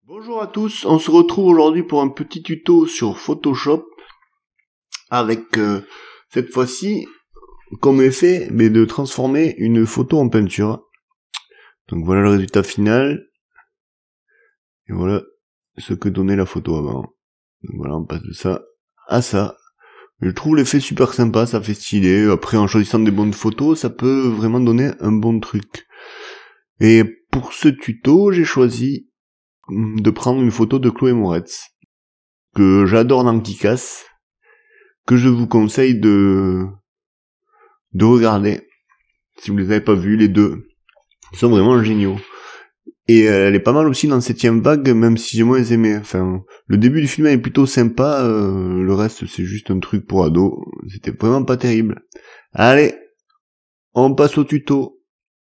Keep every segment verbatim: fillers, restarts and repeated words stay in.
Bonjour à tous, on se retrouve aujourd'hui pour un petit tuto sur Photoshop avec euh, cette fois-ci comme effet mais de transformer une photo en peinture. Donc voilà le résultat final et voilà ce que donnait la photo avant. Donc voilà, on passe de ça à ça. Je trouve l'effet super sympa, ça fait stylé. Après, en choisissant des bonnes photos, ça peut vraiment donner un bon truc. Et pour ce tuto, j'ai choisi de prendre une photo de Chloé Moretz, que j'adore dans Kick-Ass, que je vous conseille de de regarder. Si vous les avez pas vus, les deux, ils sont vraiment géniaux. Et euh, elle est pas mal aussi dans Septième Vague, même si j'ai moins aimé. Enfin, le début du film est plutôt sympa, euh, le reste c'est juste un truc pour ados. C'était vraiment pas terrible. Allez, on passe au tuto.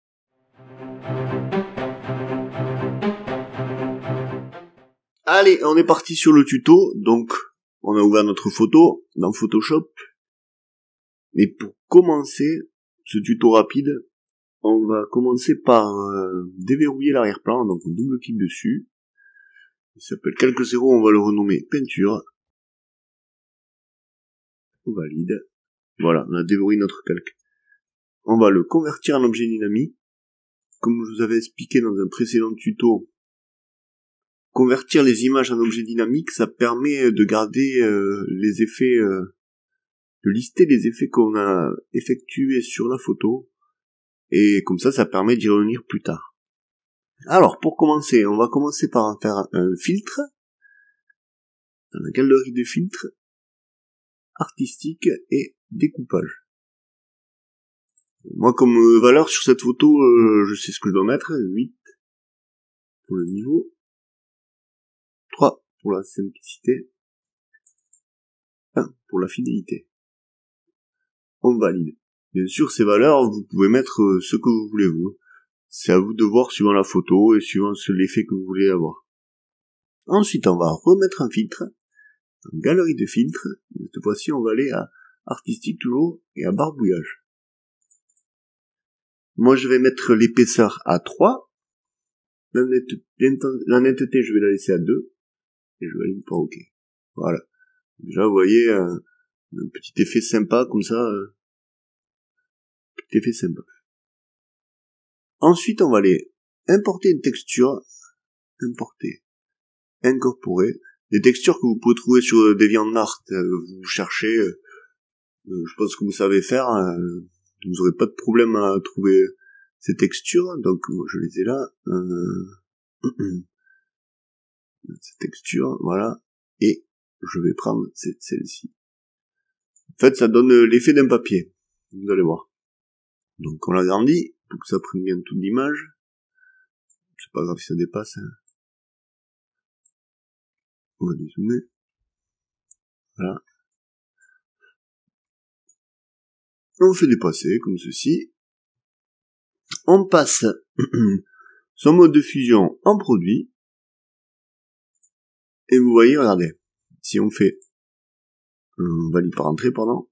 Allez, on est parti sur le tuto. Donc, on a ouvert notre photo dans Photoshop. Et pour commencer ce tuto rapide, on va commencer par euh, déverrouiller l'arrière-plan, donc on double-clique dessus. Il s'appelle Calque zéro, on va le renommer peinture. On valide. Voilà, on a déverrouillé notre calque. On va le convertir en objet dynamique. Comme je vous avais expliqué dans un précédent tuto, convertir les images en objets dynamiques, ça permet de garder euh, les effets, euh, de lister les effets qu'on a effectués sur la photo. Et comme ça, ça permet d'y revenir plus tard. Alors, pour commencer, on va commencer par faire un filtre. Dans la galerie de filtres, artistique et découpage. Moi, comme euh, valeur sur cette photo, euh, je sais ce que je dois mettre. huit pour le niveau. trois pour la simplicité. un pour la fidélité. On valide. Bien sûr, ces valeurs, vous pouvez mettre euh, ce que vous voulez vous. C'est à vous de voir suivant la photo et suivant l'effet que vous voulez avoir. Ensuite, on va remettre un filtre. Une galerie de filtres. Cette fois-ci, on va aller à artistique toujours et à barbouillage. Moi, je vais mettre l'épaisseur à trois. La netteté, la netteté, je vais la laisser à deux. Et je valide pour OK. Voilà. Déjà, vous voyez, un, un petit effet sympa, comme ça. Euh, petit effet sympa. Ensuite, on va aller importer une texture. Importer. Incorporer. Des textures que vous pouvez trouver sur DeviantArt. Euh, vous cherchez, euh, je pense que vous savez faire. Euh, vous n'aurez pas de problème à trouver ces textures. Donc, moi, je les ai là. Euh, cette texture, voilà. Et je vais prendre celle-ci. En fait, ça donne l'effet d'un papier. Vous allez voir. Donc, on l'agrandit pour que ça prenne bien toute l'image. C'est pas grave si ça dépasse. Hein. On va dézoomer. Voilà. On fait dépasser, comme ceci. On passe son mode de fusion en produit. Et vous voyez, regardez. Si on fait... On valide par entrée, pardon.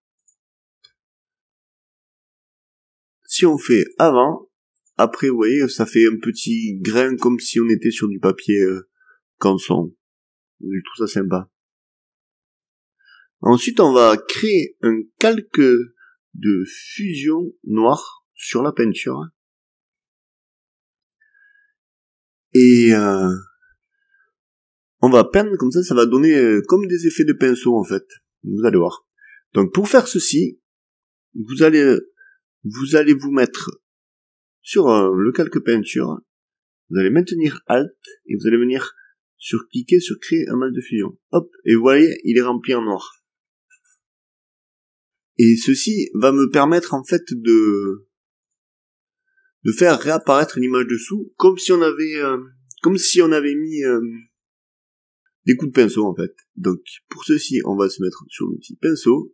Si on fait avant, après, vous voyez, ça fait un petit grain comme si on était sur du papier euh, canson. Je trouve ça sympa. Ensuite, on va créer un calque de fusion noir sur la peinture. Et euh, on va peindre comme ça, ça va donner euh, comme des effets de pinceau en fait. Vous allez voir. Donc pour faire ceci, vous allez vous allez vous mettre sur euh, le calque peinture. Vous allez maintenir Alt et vous allez venir sur cliquer sur créer un mal de fusion. Hop, et vous voyez, il est rempli en noir. Et ceci va me permettre en fait de de faire réapparaître l'image dessous comme si on avait euh, comme si on avait mis euh, des coups de pinceau en fait. Donc pour ceci, on va se mettre sur l'outil pinceau.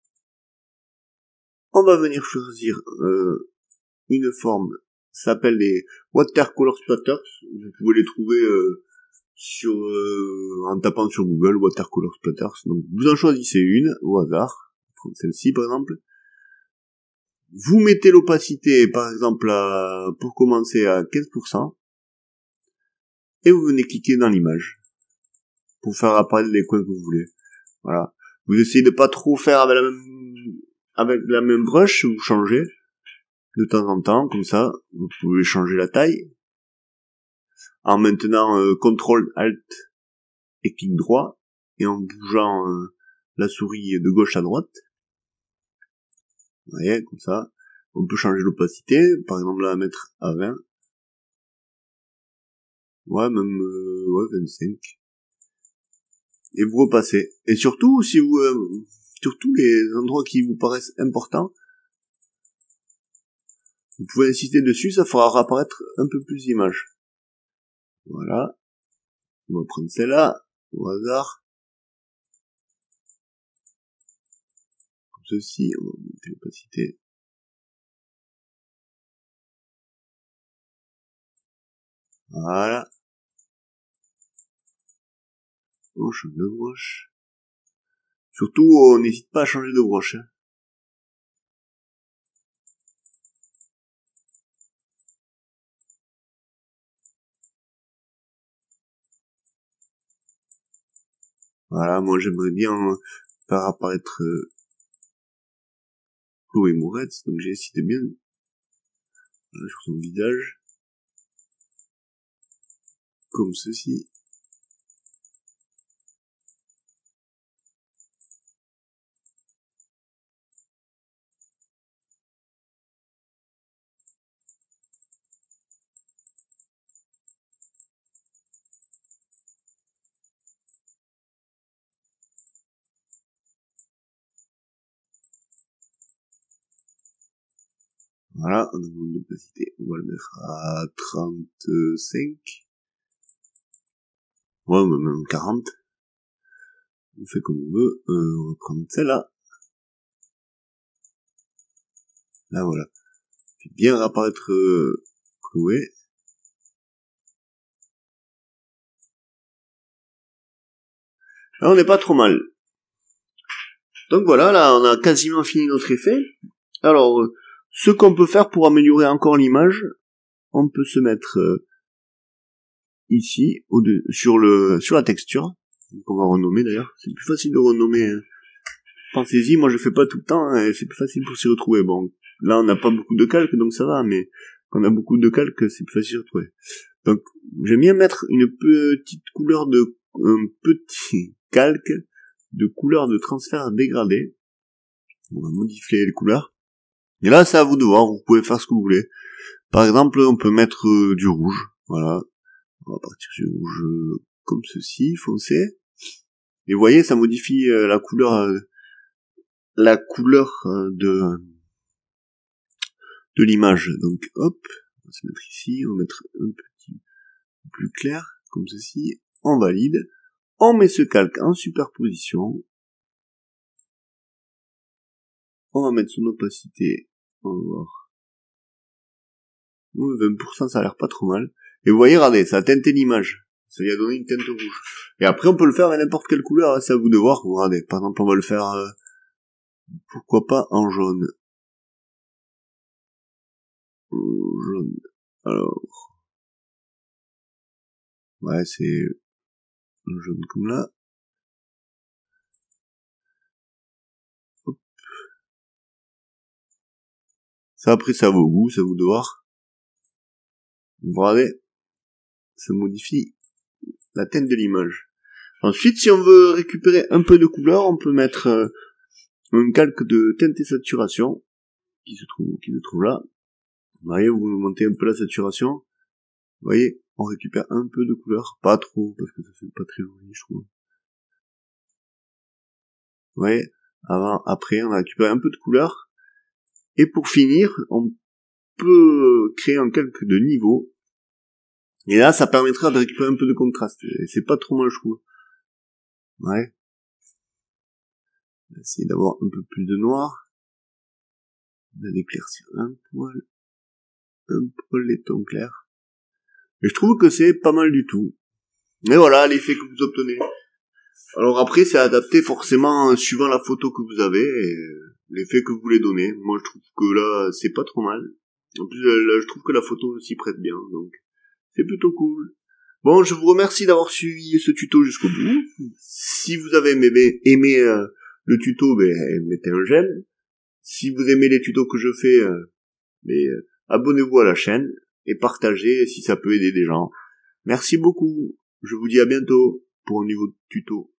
On va venir choisir euh, une forme, ça s'appelle les Watercolor Splatters. Vous pouvez les trouver euh, sur euh, en tapant sur Google Watercolor Splatters. Donc vous en choisissez une au hasard, celle-ci par exemple. Vous mettez l'opacité par exemple à, pour commencer à quinze pour cent. et vous venez cliquer dans l'image pour faire apparaître les coins que vous voulez. Voilà. Vous essayez de pas trop faire avec la même, avec la même brush, vous changez de temps en temps, comme ça, vous pouvez changer la taille en maintenant euh, contrôle alt et clic droit et en bougeant euh, la souris de gauche à droite. Vous voyez, comme ça. On peut changer l'opacité, par exemple la mettre à vingt. Ouais, même euh, ouais, vingt-cinq. Et vous repassez. Et surtout, si vous euh, sur tous les endroits qui vous paraissent importants, vous pouvez insister dessus, ça fera apparaître un peu plus d'images. Voilà. On va prendre celle-là, au hasard. Comme ceci, on va monter l'opacité. Voilà. On change de broche. Surtout, on n'hésite pas à changer de broche. Hein. Voilà, moi j'aimerais bien faire apparaître euh, Chloé Moretz, donc j'ai essayé bien voilà, sur son visage. Comme ceci. Voilà, on a une opacité, on va le mettre à trente-cinq. Ouais, même quarante. On fait comme on veut. Euh, on va prendre celle-là. Là, voilà. Fait bien apparaître euh, Chloé. Là, on n'est pas trop mal. Donc voilà, là, on a quasiment fini notre effet. Alors, euh, ce qu'on peut faire pour améliorer encore l'image, on peut se mettre euh, ici, au de, sur le sur la texture. Donc on va renommer d'ailleurs. C'est plus facile de renommer. Hein. Pensez-y, moi je fais pas tout le temps, hein, et c'est plus facile pour s'y retrouver. Bon, là on n'a pas beaucoup de calques, donc ça va, mais quand on a beaucoup de calques, c'est plus facile de retrouver. Donc, j'aime bien mettre une petite couleur de, un petit calque de couleur de transfert dégradé. On va modifier les couleurs. Et là, c'est à vous de voir, vous pouvez faire ce que vous voulez. Par exemple, on peut mettre euh, du rouge, voilà. On va partir sur du rouge euh, comme ceci, foncé. Et vous voyez, ça modifie euh, la couleur, euh, la couleur euh, de, de l'image. Donc, hop, on va se mettre ici, on va mettre un petit peu plus clair, comme ceci. On valide. On met ce calque en superposition. On va mettre son opacité. On va voir. vingt pour cent, ça a l'air pas trop mal. Et vous voyez, regardez, ça a teinté l'image. Ça lui a donné une teinte rouge. Et après, on peut le faire avec n'importe quelle couleur. Hein, c'est à vous de voir. Regardez, par exemple, on va le faire, euh, pourquoi pas en jaune. Jaune. Alors. Ouais, c'est un jaune comme là. Hop. Ça, après, c'est à vos goûts, c'est à vous de voir. Vous regardez. Ça modifie la teinte de l'image. Ensuite, si on veut récupérer un peu de couleur, on peut mettre euh, un calque de teinte et saturation qui se trouve, qui se trouve là. Vous voyez, vous montez un peu la saturation. Vous voyez, on récupère un peu de couleur, pas trop parce que ça fait pas très joli, je trouve. Vous voyez, avant, après, on a récupéré un peu de couleur. Et pour finir, on peut créer un calque de niveau. Et là, ça permettra de récupérer un peu de contraste. Et c'est pas trop mal, je trouve. Ouais. On va essayer d'avoir un peu plus de noir. On va l'éclaircir un poil. Un poil les tons clairs. Et je trouve que c'est pas mal du tout. Mais voilà, l'effet que vous obtenez. Alors après, c'est adapté forcément suivant la photo que vous avez et l'effet que vous voulez donner. Moi, je trouve que là, c'est pas trop mal. En plus, là, je trouve que la photo s'y prête bien, donc c'est plutôt cool. Bon, je vous remercie d'avoir suivi ce tuto jusqu'au bout. Si vous avez aimé, aimé euh, le tuto, ben, mettez un j'aime. Si vous aimez les tutos que je fais, euh, ben, euh, abonnez-vous à la chaîne et partagez si ça peut aider des gens. Merci beaucoup. Je vous dis à bientôt pour un nouveau tuto.